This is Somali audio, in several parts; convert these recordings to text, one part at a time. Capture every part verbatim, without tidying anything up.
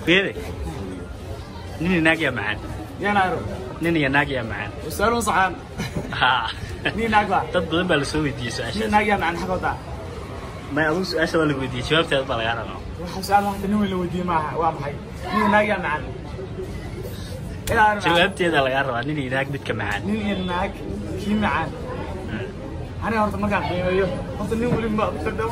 فيري نيني ناقية معان يا نارو نيني ناقية معان وسألوا صحان ها نيني ناقبة تضرب على سوي دي سؤال نيني ناقية معان حقوقها ما أقول سؤال سؤال اللي ودي شباب تقبل يا رنا وحسأل واحد نوي اللي ودي معها واضحة نيني ناقية معان شباب تقبل يا رنا نيني ناق بيتك معان نيني ناق كي معان أنا أرد مكان حيوي أرد نيني ولي ما بتقدر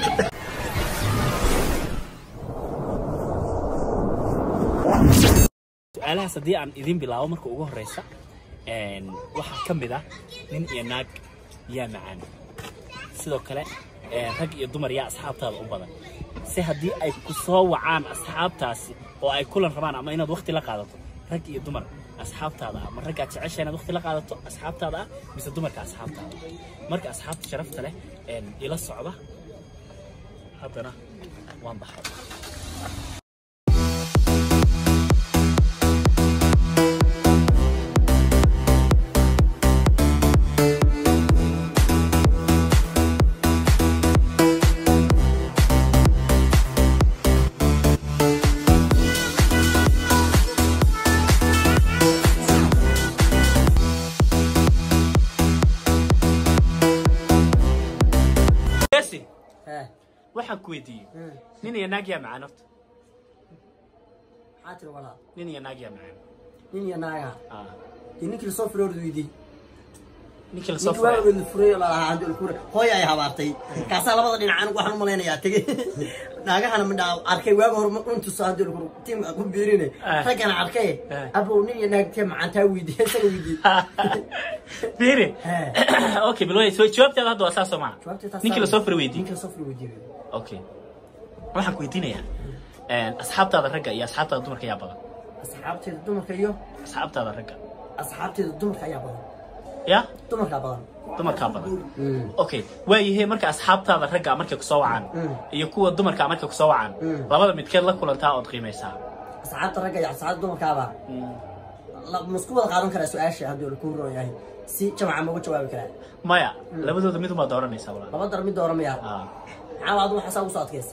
سؤالها صديق عن إذن بلاو مركو أوه رئيسة waxaa ka mid ah nin iyo naag yaa macaan sidoo kale rag iyo dumar yaa asxaabtaada u badan si haddii ay ku soo wacaan asxaabtaasi oo ay kulan rabaan ama inaad waqti la qaadato rag iyo dumar asxaabtaada ama rag aad jeceshahay inaad waqti la qaadato asxaabtaada ah mise dumarka asxaabtaada marka asxaabta sharafta leh ila socda haddana waan baxay waxaan ku weydiiyey nin iyo naag yaa macaan horta maxaa tiri walaa nin iyo naag yaa macaan nin iyo naaga ninkii la soo furay ordu weydii ninkii la soo furay ninkii waa furay la ahaa andul furay hooy ay habaartay kaasaa labada dhinac anigu waxaan u malaynayaa tagay naagahana midhaa arkay waaga hore intu soo andul furay tim ku biirine ragana arkay abo nin iyo naag tii macaantaa weydii isaga weydii biiri okay biloway soo jawaabtaada hadda waa saas oo ma ninkii la soo furay weydii ninkii la soo furay weydii okay waxaan ku weydiinayaa een asxaabtaada ragga iyo asxaabtaada dumarka yaa badan asxaabteeda dumarka iyo asxaabtaada ragga asxaabteeda dumarka yaa badan ya dumarka badan dumarka badan okay waayahay marka asxaabtaada ragga markay ku soo wacaan iyo kuwa dumarka markay ku soo wacaan labada midkeed la kulantaa oo qiimaysaa asxaabta ragga iyo asxaabta dumarka ba la musku wada qaadan kara su'aasha hadii uu ku rooyahay si jamca ma uga jawaabi karaa maya labadooda mid uma dooranaysaa walaal laba dar mid dooramaya ah عوض وحساب وصادكيس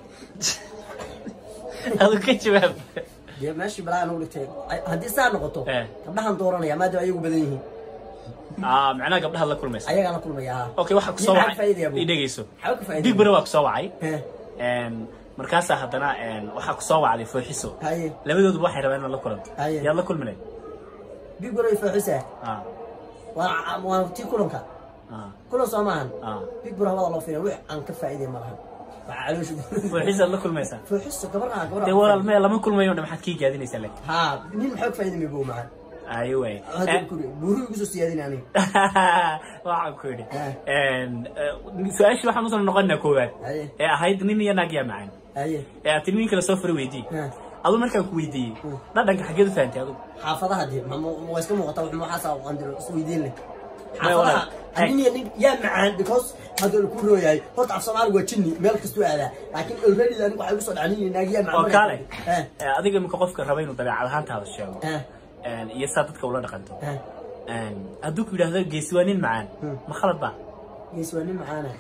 هذا كجواب يا ماشي بلا انا قلت هدي ساعه نقطه قبلها ندورنا يا ما دو ايغو بدنيه اه معناها قبلها لا كل ميس ايغا لا كل ميا اوكي waxa ku soo wacay idageyso dig baro waa ku soo wacay een markaas hadana een waxa ku soo wacday fooxiso labadoodu waxay rabeen in la kulanto yaa la kulmay dig baro fooxiso ah waa waa tii kulanka اه كله سامان اه بيج برا والله لو فينا وح ان كفايده مالها فعلوش وحيس الله كل ميسا فحس قبرها قبرها تي والله ما لما كل ما يوم ما حد كي قاعدين يسلك ها مين محق فايده ميبو معاه ايوه هذا كله بورو يجوز سيادين يعني واحد كوري ان سؤال شو waxaan usoo noqonaa koowaad ee ahayd nin iyo naag yaa macaan aye ee tilmiin kala soo fur weydii adu markaa ku weydii dhadhanka xageed faantay adu xaafadaha dib ma waa iska muuqata wax ma xasaa andiro isku weydiin leh xaafadaha أني يا معان because هذا الكل وياي هو تعرف صنعار وجني ملك استوعبه لكن already لأنه واحد يوصل عني ناجي معان وكاله هذيك المكوف كربين وطبيعة على هانت هذا الشيء and يساتت كولا دقنته and أدوك بده هذا جيسوانين معان ما خلط بقى جيسوانين معانا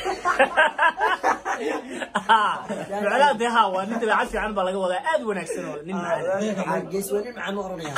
معنا ده هوا أنت بعرف عن بالله ولا أد ونكسره نين معان جيسوانين معان ورنيها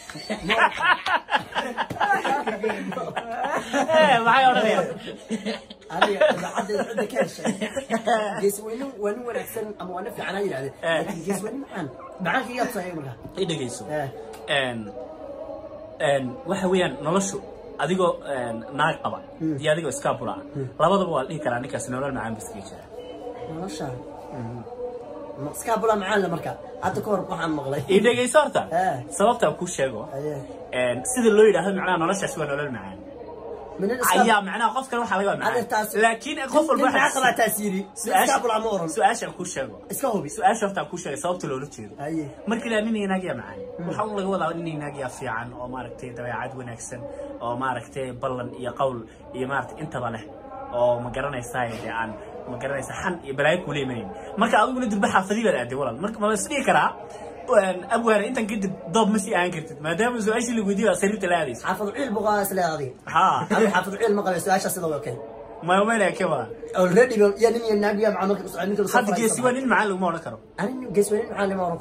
ايه معايا ورنيها أنا عاد عاد كاش جيسوانين وين وين أحسن أما وانا في عناية يعني لكن جيسوانين معان معان كي يتصير منها إيه ده جيسو and and وحويان نلشوا أديكو ناق طبعا دي أديكو سكابولا لابد بقول إيه كلام نكاس نقول معان بس كيشة نلشة سكابولا معان لمركا عاد كور بحام مغلي إيه ده جيسو أرتا سببته كوش شيء and سيد اللي يده معنا نلشة سوى نقول معان من أيام معنا قف كلام حلوة معنا لكن قف الواحد عقله تأثيري سكابولا عمورا سؤال شو كوش شيء اسكوبي سؤال شفته كوش شيء سببته لو نتشيل أيه markii la ninay naag macaan waxa uu laga wadaa inay naag fiican oo maaragtay dabeecad wanaagsan oo maaragtay ballan iyo qowl iyo maaragtay intaba leh oo ma garanaysaa ee aan ma garanaysaa xan iyo balaayo ku leeyahay marka adigu la dirba xafadiga la aaday walaal marka ma isdii karaa أبوها أنت كده ضب مسي أنا كنت ما دام سؤال اللي وديه أصير تلاقيس حافظ عيل بقى سلاغي ها حافظ عيل ما قال سؤال شو اوكي ما يومين يا كمان اوريدي يعني النبي مع مكر حد جيسوانين معاه ما نكره انا جيسوانين معاه ما نكره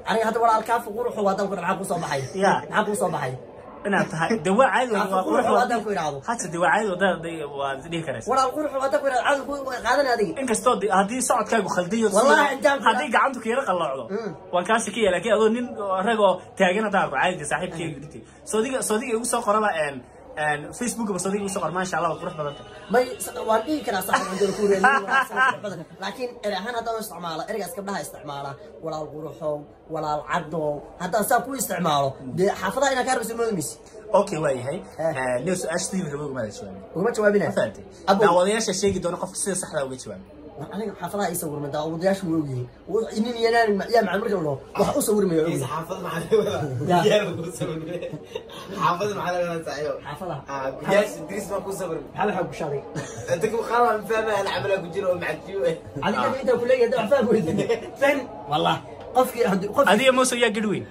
أنا هذا ولا الكاف وروح وهذا وكل معكم صباحي يا معكم صباحي أنا تها دواء عادي وروح وهذا وكل عضو حتى دواء عادي وده ده وذي كرس ولا الروح وهذا وكل عضو هذا هذه إنك استود هذه صعد كاجو خلدية والله أنت هذه قاعد كيرا قلا عضو وكان شكيه لكن أظن نين رجع تاجنا تاعك عادي صاحب كي قلتي صديق صديق يقول سو قرابة إن إن فيسبوك بصديق يقول سو قرابة ما شاء الله وتروح بدل ما وارجي كنا صح عند الكورة لكن الحين هذا استعماله إرجع قبلها استعماله ولا الروح ولا العضو هذا ساكو استعماله حافظها إنك كاربس المدمس اوكي واي هي نيوس اشتي ربو ما شوي وما جوابنا فهمتي داودياش شيء دون قف سيده صحدا uga jawaab aniga xafadaha ay sawir ma daawadayash weeyii inin yanaan ya macluumaad loo wax u sawir ma إذا حافظ معنا يا بقول حافظ معنا سعيو xafadaha آه ياش دريس ما كون صبر hal xaq ku shaday أنت كم خلاص فاهم أنا عمله كجيرو مع كيو adiga inta kulliga dad fahmo fan wallah qofkii qof adiga mooso yaa gadweyn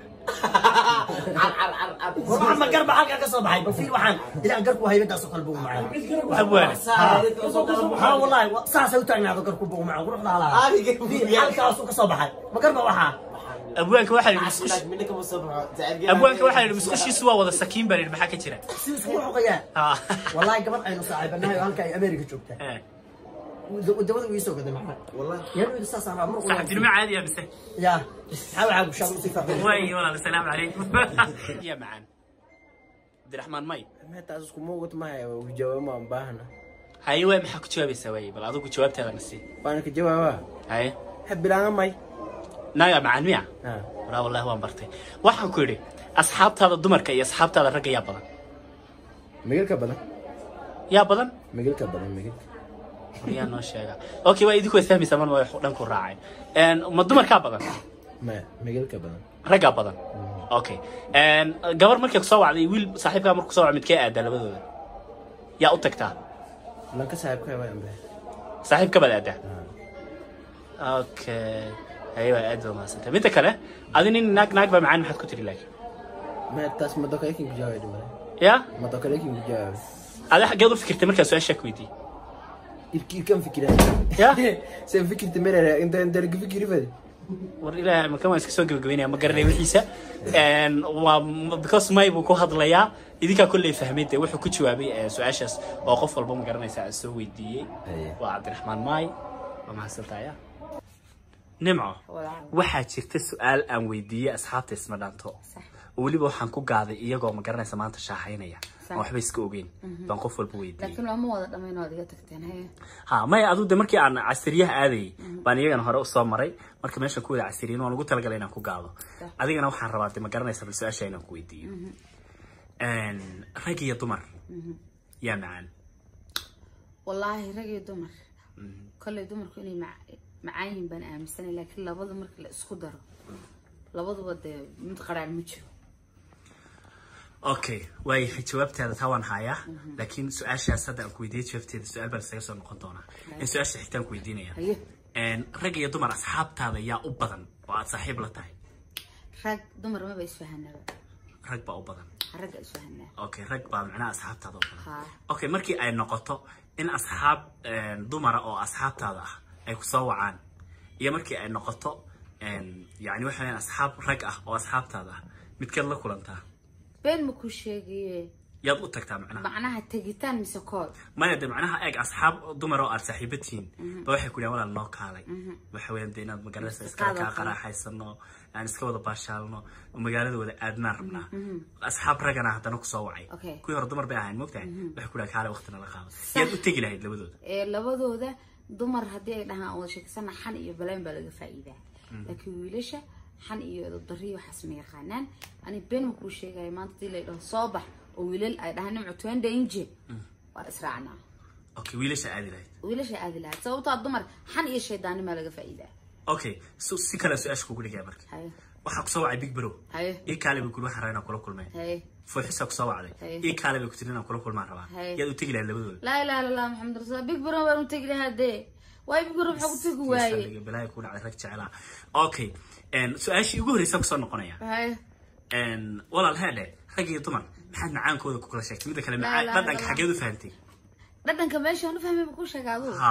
عر عر عر عر والله ما قرب حلقه ka soo baxay bafir waxaan ila garku haybadaas qalbu macaan abwaane ha wallahi saasa u taagnaado garku buu macaan quruxda hala halkaas ka soo baxay ma garba waxa abwaanka waxa la isku منك مصبر abwaanka waxa la isku shiis waa wada sakiin bari maxaa ka jira si isku xoqayaan ha wallahi gabadh aynu saaxiibanahay halka ay America joogta ودوده ويسوق هذا معنا والله يا ولد استاذ انا عمر صاحب جنوب عادي يا بس يا حاول عاد شغل صفه واي والله السلام عليكم يا معان عبد الرحمن ماي ما تاسكو موت ما وجواب ما باهنا ايوه ما حكوا جوابي سوي بل ادوك جوابتها نسي وانا كجوابها هاي حب لا ماي نايا معان ميا ها لا والله وان برتي waxaan ku yiri asxaabtaada dumarka iyo asxaabtaada rag yaa badan ميغل كبدن yaa badan ميغل كبدن ميغل yaa noo sheega okay waa idinku fahmaysaa man way dhan ku raacay een ma dumarka badan ما ميغل كبدن raga badan okay een gabar markay ku soo wacday wiil saaxiibka markuu ku soo wacay midkee aad labadooda yaa u tagtaa lanka saaxiibka waa ambe saaxiibka bad aad okay aywa aad ma santa mid kale adin in naag naag ba macaan maxad ku tiri laakiin ما تاس ما دوكا يكين جواب ya ما دوكا يكين جواب ada xageed u fikirtay markaa su'aasha ku weydiiyay يركي كم فكرة يا سين فكرة تمرة انت انت رك فكرة فدي war ilaa ma kama iska soo gabagabeynaya ma garanay wixiisa een waa because may buu ku hadlayaa idinka kullee fahmeeyay wuxuu ku jawaabay su'aashaas oo qof walba ma garanaysa soo weydiiyay waa Cabdiraxmaan Maay waa mahadsantahay nimco waxaa jirta su'aal aan weydiiyay asxaabta isma dhaanto waliba waxaan ku gaaday iyagoo ma garanaysa maanta shaahaynaya waxba iska ogeyn baan qof walba weydiiyay laakiin waa ma wada dhameyn oo adiga tagteen hay ha may adu de markii aan casriyaha aaday baan iyagana hore u soo maray marka meesha ku wada casriyin oo lagu talagalay inaan ku gaado adigana waxaan rabaa de ma garanaysa bal su'aasha inaan ku weydiiyo een rag iyo dumar yaa macaan wallahi rag iyo dumar kale dumarku inay macaan baan aaminsanay laakiin labada marka la isku daro labaduba de mid qaraan ma jiro okay way jawaabteeda tawan haya laakiin su'aashaas hadda aan ku weydiiyay jawaabteeda su'aal bal isaga soo noqon doona in su'aasha xitaan ku weydiinaya een rag iyo dumar asxaabtaada yaa u badan oo aad saaxiib la tahay rag dumar ma bay isfahanaba rag baa u badan rag isfahanaa okay rag baa macna asxaabtaada u badan okay markii ay noqoto in asxaab dumar oo asxaabtaada ah ay ku soo wacaan iyo markii ay noqoto een yaani waxa weeyaan asxaab rag ah oo asxaabtaada ah midkeed la kulantaa been ma ku sheegay yaad u tagtaa macnaha macnaha tagitaan mise kool ma yada macnaha eeg asxaab dumar oo aad saaxiibatiin ba waxay ku leeyahay walaal noo kaalay waxa weeyaan inaad magaalada iska ka qaraxaysano aan iska wada baashaalno magaalada wada aadna rabnaa asxaab ragana hadana ku soo wacay kuwii hore dumar bay ahayn moogtahay waxay ku leeyahay kaalay waqtina la qaado yaad u tagi lahayd labadooda ee labadooda dumar hadii ay dhahaan oo sheegsana xan iyo baleen baa laga faa'iidaa laakiin wiilasha xan iyo dariyo xasmi yaqaanaan ani been ma ku sheegay maanta tii leeyahay soo bax oo wiilal ay dhahaan nimco twenty inji waa israacna okay wiilasha aadi lahayd wiilasha aadi lahayd sababtoo dumar xan iyo shaydaani ma laga faa'iidaa okay so si kala su'aasha ku dhigay marka waxa ku soo wacay big bro ee kale buu kula xaraynaa kula kulmay fuuxisa ku soo wacday ee kale buu ku tirina kula kulmaan rabaa yaad u tagi lahayd labadooda la ilaha illa allah muhammad rasuul big bro baan u tagi lahayd way big bro waxa ku tagi waayay balay ku dhacay rag jecela okay en su'aashii ugu horreysay ku soo noqonaya en walaal heede rag iyo dumar maxaad macaankooda ku kala sheegtay mid kale macaan dhadhanka xageed u fahantay dhadhanka meesha aan u fahmay ku sheegay adu ha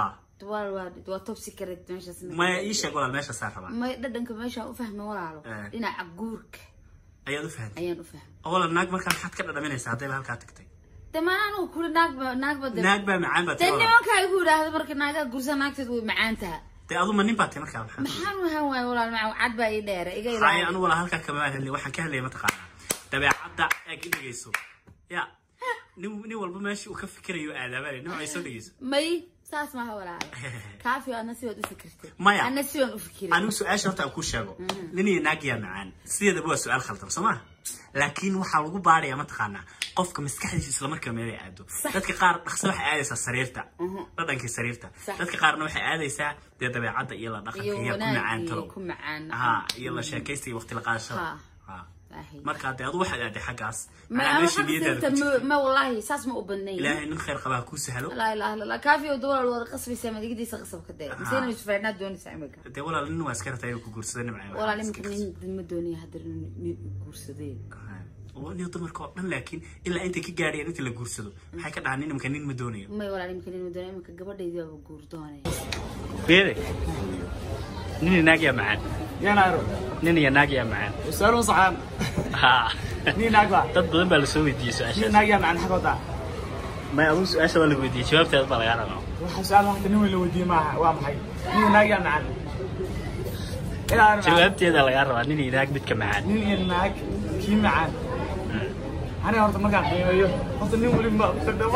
دوار وارد وطب سكرت ماشي اسمه ما إيش أقول الماشي صار طبعا ما يدرن كماشي أفهم ولا على إنا عجورك أيوة فهم أيان أفهم أولا الناق ما كان حد كذا من يساعد له هالكاتكتي تمام وكل ناق ناق بدل ناق بقى معان بتقول تاني ما كان يقول هذا برك ناق جوزا ناق تدوي معانتها تأظن مني باتي ما كان حد محن هوا ولا مع عاد بقى يدير إيجا هاي أنا ولا هالك كمان اللي واحد كهلي ما تقال تبع عدا أكيد جيسو يا نو نو والله ماشي وكف كريو أنا بالي نوع يسوي جيسو ماي ساس ما هو ولا كافي أنا سوى فكرتي ما يا أنا سوى أفكر أنا سؤال شرط أكون شابو لني ناقيا معان سيدا بوا سؤال خلطة سماه لكن waxaa lagu baaraya ma taqaana qofka maskaxdiisa isla markaa meel ay aado dadka qaar dhaqso waxay aadaysaa sariirta dhadhanka sariirta dadka qaarna waxay aadaysaa de dabeecadda iyo la dhaqanka iyo ku macaan talo ku macaan ha iyo la sheekaysiga waqti la qaadashada ha marka de adu waxaad aaday xagaas ما ما والله ساس ما أبني ilaahay nin khayr qabaa ku sahlo لا لا لا كافي ودول الوضع قصبي سما دي قديس قصب كده مسينا يشفعنا دون سامك de walaal nin waa iska ratay ku guursadeen macaan ولا لم يمكن المدوني هدر كورسدين وني dumarka oo dhan laakiin ilaa inta ka gaariyeen inta la guursado maxay ka dhacaan in nin ma doonayo ما ولا يمكن المدوني ما كجبردي ذا بقوردوني beere nin naagiya macaan يا نارو nin iyo naagiya macaan سؤال صعب ha مين ناقوا dad badan baa la soo weydiiyay مين su'aasha ناقيا مع حقوقها ما أظن سؤال سؤال اللي بدي جوابته هذا بلا أنا وحسأل واحد نوي اللي ودي معها وامحي مين ناقيا معنا إلى أربعة جوابته هذا لا يعرف أنني هناك بدك معان مين ناق كي معنا أنا أرد مكان قيمة قلت نوي اللي ما بتقدر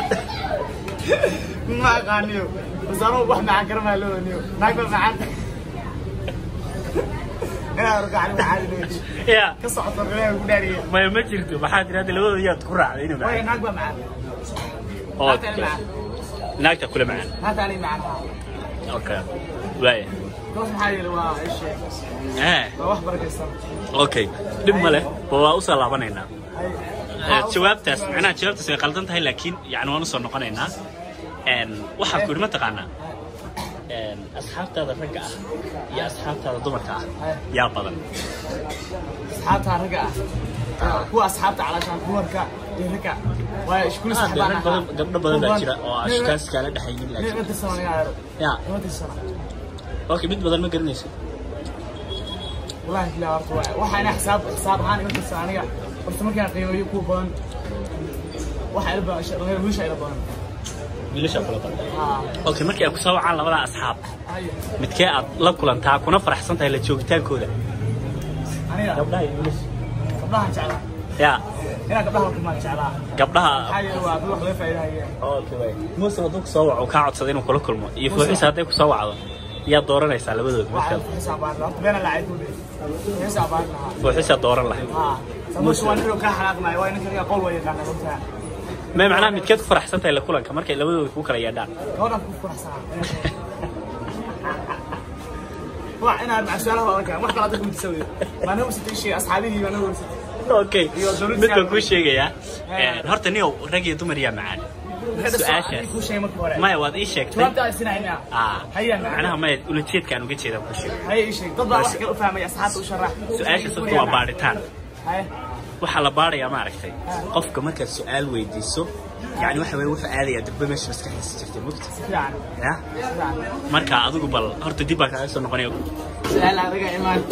ما قانيو بس أنا واحد مع كرمه لو نيو ناقل معنا أنا أرجع على معنا يا قصة الرجال وداري ما يمجرته ما حد يراد لو يا تقرع علينا وين معان ناقبة معنا أوكي هناك تأكل معان ما تاني معنا أوكي باي كيف حالي لو إيش إيه واحد بركة السنة أوكي دم له هو أوصل لعبنا هنا جوابته أنا جوابته غلطت هاي لكن يعني وانا صار نقنا إن واحد كل ما تقنا إن أصحابته هذا رجع يا أصحابته هذا ضمرك يا بدن أصحابها رجع هو أصحابته علشان هو ركع يركع وإيش كل صاحبنا قبل بدن بأشياء أو أشخاص كانوا دحين ليه لكن أنت السنة يا يا أنت السنة أوكي بيت بدل ما قرنيش والله لا أرتوه واحد أنا حساب حساب هاني أنت السنة يا قلت ما كان قيمة يكوبون واحد ألبا غير وش ألبا ليش أقول طبعا آه أوكي مركي أكو سوا على ولا أصحاب أيوة متكئ لا كل أنت أكون فرح سنتها اللي تشوفتها كذا أنا قبلها يجلس قبلها شعلا يا هنا قبلها كمان شعلا قبلها حاجة هو أبوه خليفة إلى أوكي باي مو صدق سوا وكعد صدين وكل كلمة يفوز هذا يكو سوا على يا دورنا يسال بدو واحد حسابنا بين اللاعبين حسابنا وحسا دورنا له آه سموش وانيرو كحلقنا وين كان يقول وين كان قلتها ما معناه متكئ فرح سنتها اللي كلها مركي لبدو يكون كلا يدان كونا كفر حساب وأنا مع سؤال هو كان واحد قاعد يقول تسوي ما نوصل شيء أصحابي ما نوصل أوكي مثل كل شيء يا هرت نيو رجع تمر معانا سؤال كل شيء مكبر ما يواد إيش شيء شو أبدأ السنة هنا آه هيا معناها ما ولا تشيت كانوا قد شيء ده كل شيء هيا إيش طبعا واحد أفهم يا أصحاب وشرح سؤال شو تطلع بارتان هيا waxa la baaraya ma aragtay qofka marka su'aal weydiiso yani waxa weey waxa aadaya dib meesha maskaxdiisa jirtay mugti يعني ya marka adigu bal horta dib baa ka soo noqonaya سؤال adiga imaan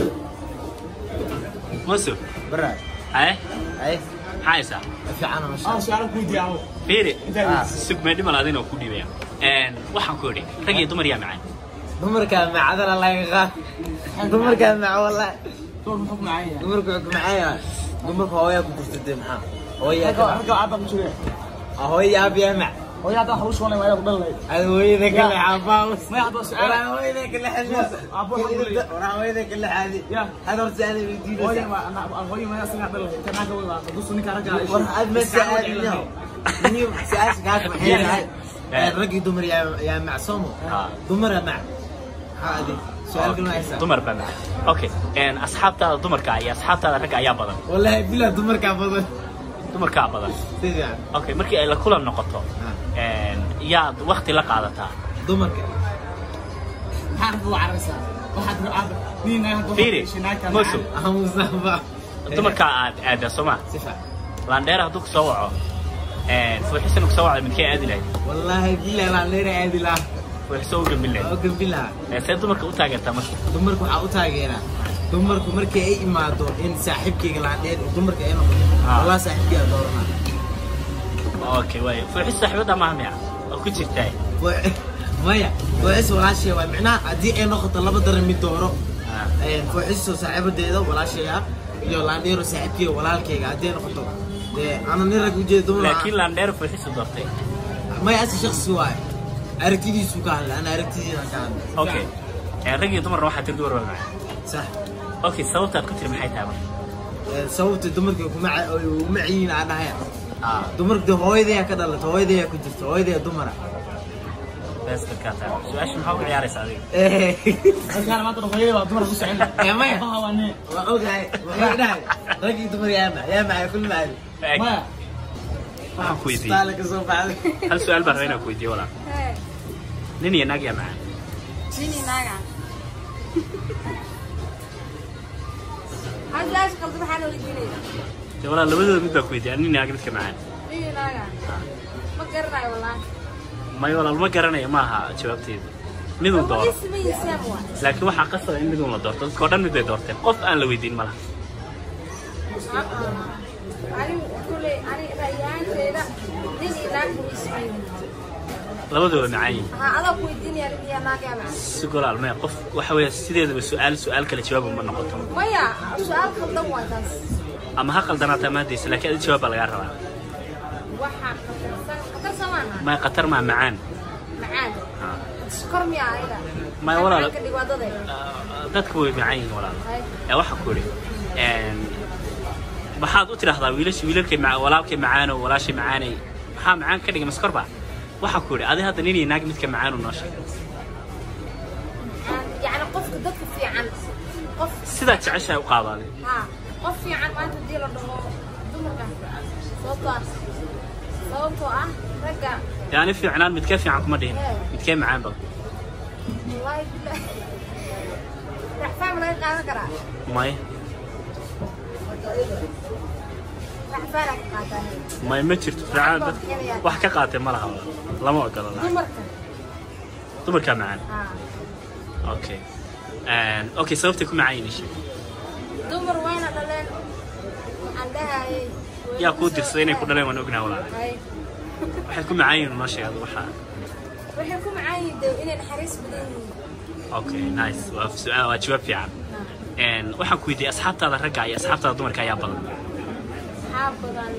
maso برا ay اي haysa في عنا ما شاء اه سؤال ku diyaano fiiri sug meedhi malaadin oo ku dhibaya een waxaan ku yiri rag iyo dumar yaa macaan dumarka macadana la yaqaan dumarka mac wallahi toon xukm معايا dumarka xukm معايا dumarka hooyaa ku jirtay maxaa hooyaa halka aad ku jireen hooyaa abiya mac hooyada waxa uu soo leeyahay ku dhalay ay hooyada kale xabaas ma yahdo su'aal hooyada kale xabaas ابو حقولي hooyada kale caadi يا hada horta aan weydiinaysa hooyada ma hooyada ma asaga dhalay tanaka way waa dusu ninka raga war aad ma saacadinayo ni saas gaas maxay ragi dumar yaa yaa macsuumo dumar mac هذه سؤال كلمة إحسان dumar baa macaan okay een asxaabtaada dumarka iyo asxaabtaada rag ayaa badan والله بلا دمر كابضل dumarka badan تيجي okay markii ay la kulan noqoto een yaa waqti la qaadataa دمر حرب وعرسة واحد عاد مين هذا fiiri musu أهم زعبا dumarka aad aada soma صفة landheer hadduu ku soo waco een fuuxisan ku soo wacay midkee aadi lahayd والله بلا لا ليرة عادي لا وحسوا قبلنا قبلها سيد دمرك وتاجرت مش دمرك waxaa u taageeraa dumarku markay ay imaado in saaxiibkayga la dheer dumarka ay noqdo wala saaxiibkayga doorna اوكي واي فحس صاحبتها ما هم يعني او ku jirtay maya fooxis walaashay waa macnaa hadii ay noqoto laba daran mid dooro ee fooxis saaxiibadeeda walaashay iyo laandheero saaxiibkayga walaalkayga hadii noqoto ee ana nin rag u jeedo laakiin laandheero fooxis doortay maya as shakhsi waay aragtidiisu ka hadla ana aragtidiina ka hadla okay ee rag iyo dumar waxa tirdu warwaa macay صح اوكي sababta ku tir maxay tahay sababta dumarka kuma uma ciina anahay ah dumarka hooyadaya ka dhalatay hooyadaya ku jirto hooyadaya dumara bas ka taa su'aash maxaa u ciyaaraysaa adiga ee halkaan maanta hooyada waa dumar ku socon ee maya waa waane waa ogahay waa dhahay rag iyo dumar yaama yaama ay kullu maali maya waxaan ku weydiiyay staalka soo baxay hal su'aal baan rabaa inaan ku weydiiyo walaa nin iyo naag yaa macaan nin iyo naaga هذا قلت بحاله الجنيه. والله لبدو مد بكويت يعني ناقد كمان. إيه ناقة. ما قرنا والله. ما والله ما قرنا ما ها جوابتي. ميدون دور. اسمي ساموا. لكن واحد قصة إن ميدون لا دورت. كودن ميدون دورت. قف أنا لو يدين ملا. أنا كل أنا ريان كذا دني ناقة اسمي. لبدو معي. ها أنا كوي دني يا ناقة معي. سؤال على ما قف وحوي سيد بسؤال سؤال كله جواب من نقطة. ما يا سؤال خلنا واتس. أما هقل دنا تماديس لكن الجواب على غيرها. واحد قطر قطر سمانا. ما قطر مع معان. معان. شكر ميا عيدا. ما ولا. كدي قادة. dadku macaan walaal ee waxa ku ri een maxaad u tiraahdaa wiilash wiilalkay macaan walaalkay macaan oo walaashay macaanay maxaa macaan ka dhigay maskarba waxa ku ri adi hadda nin iyo naag mid ka macaan oo nooshay يعني قف dadka fiican qof sida jeceshay u qaadaaday ha qof fiican maanta dii la dhaho dumarka sababta sababtoo ah raga yani fiicnaan mid ka fiican kuma dhihin mid ka macaan bad wallahi billahi raxfaan laga qaadan karaa may raxfaan ka qaadan may ma jirto fiican dad wax ka qaatay ma laha lama ogola dumarka dumarka macaan ha okay and okay sababta ku macaan ishay dumar wayna dhaleen waxaan dhahay yaa ku dirsaday inay ku dhaleen waan ognaa walaa waxay ku macaan noo sheegad waxa waxay ku macaan yihiin inay naxariis badan yihiin okay nice waa su'aal waa jawaab fiican and waxaan ku weydiiyay asxaabtaada ragga iyo asxaabtaada dumarka ayaa badan haa badan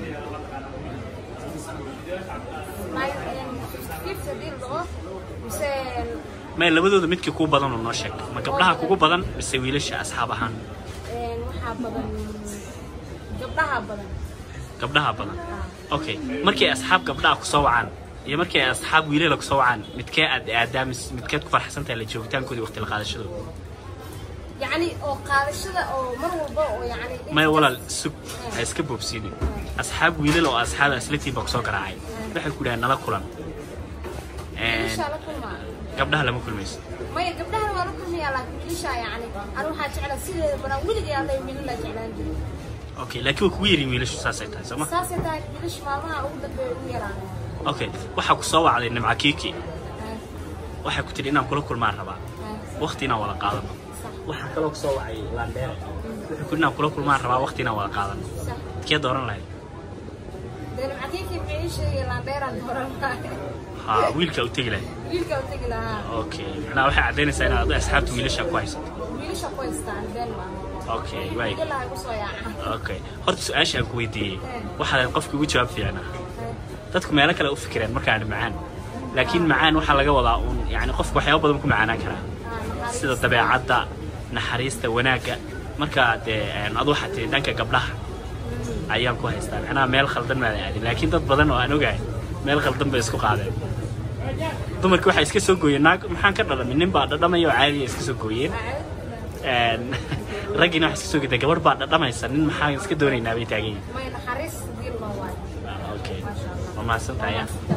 may fifty dil dhaho mise ما labadooda midkii ku badan oo noo sheeg ma gabdhaha kugu badan mise wiilasha asxaab ahaan een waxa badan gabdhaha badan gabdhaha badan okay markii asxaab gabdhaha ku soo wacaan iyo markii asxaab wiilal ku soo wacaan midkee aad aadaamis midkee ku farxsantahay la joogitaankoodii waqti la qaadashadooda يعني oo qaadashada oo mar walba oo yani ma walaal sug iska boobsiin asxaab wiilal oo asxaab aslatii baa ku soo garaacay waxay ku dhahan nala kulan إن شاء الله كل ما gabdhaha lama kulmayso ما يقبلها ولا كل ما يلا إن شاء يعني أنا واحد على سيد بنا ولد يلا يمين الله جعلان okay laakiin ku yiri wiilashu saasay tahay sama saasay tahay wiilash maalmaha ugu dambeeyay ugu yaraan okay waxa ku soo wacday nimca kiiki waxa ku tiri inaan kula kulmaan rabaa waqti inaan wada qaadano waxa kale oo soo wacay laandheer waxa ku inaan kula kulmaan rabaa waqti inaan wada qaadano kee dooran lahayd nimca kiiki biish laandheer aan dooran lahayd ha wiilka u tagi lahayd wiilka u tagi lahaa okay macnaa waxay cadeynaysaa inaad asxaabta wiilasha ku haysato wiilasha ku haystaan been ma okay way ilaa ay ku soo yaacaan okay horta su'aasha aan ku weydiiyay waxaad qofka ugu jawaab fiicnaa dadku meelo kale u fikireen markaan macaan laakiin macaan waxa laga wadaa un yani qofku waxyaabo badan ku macaanaan karaa sida dabeecadda naxariista wanaagga marka dee adu waxa tii dhanka gabdhaha ayaan ku haystaa macnaa meel khaldan ma aadin laakiin dad badan oo aan ogahay meel khaldan bay isku qaadeen dumarku waxay iska soo gooyeen naag maxaan ka dhalamin nin baa dhadhamaya oo caadi iska soo gooyeen een ragina wax iska soo gudbay gabar baa dhadhamaysa nin maxaan iska doonaynaa bay taagan yihiin ma naxariis diil ma waay okay ma ma santaaya